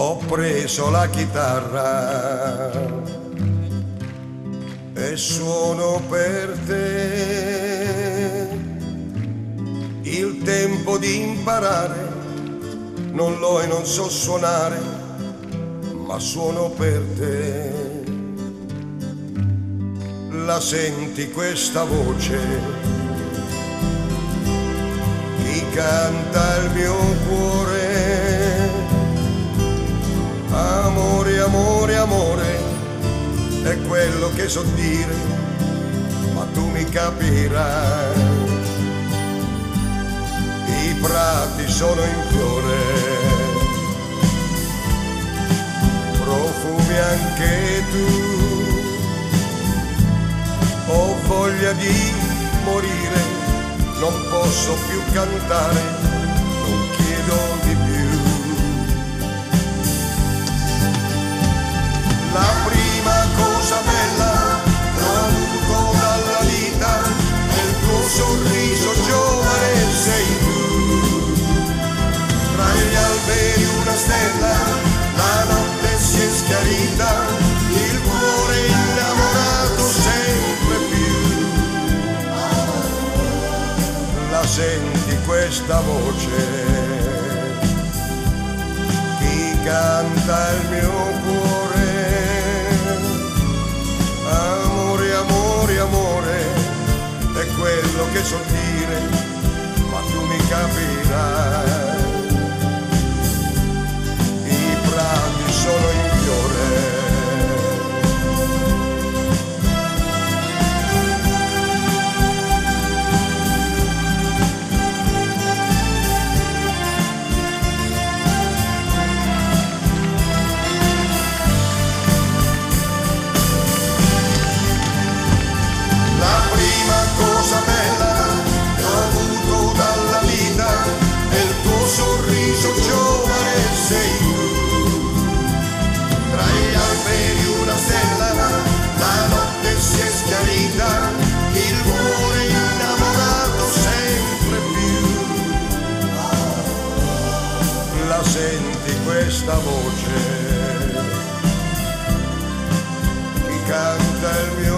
ho preso la chitarra e suono per te. Il tempo di imparare non l'ho e non so suonare, ma suono per te. La senti questa voce? Chi canta il mio cuore? Amore, amore, amore, è quello che so dire, ma tu mi capirai. I prati sono in fiore, profumi anche tu. Ho voglia di morire, non posso più cantare, non chiedo di più. La prima cosa bella che ho avuto dalla vita è il tuo sorriso giovane, sei tu. Tra gli alberi una stella, la notte si è schiarita, il cuore innamorato sempre più. La senti questa voce? Chi canta il mio cuore? Amore, amore, amore, è quello che so dire, ma tu mi capirai. I prati sono in fiore, cosa bella che ho avuto dalla vita è il tuo sorriso giovane, sei tu. Tra gli alberi una stella, la notte si è schiarita, il cuore innamorato sempre più. La senti questa voce? Chi canta il mio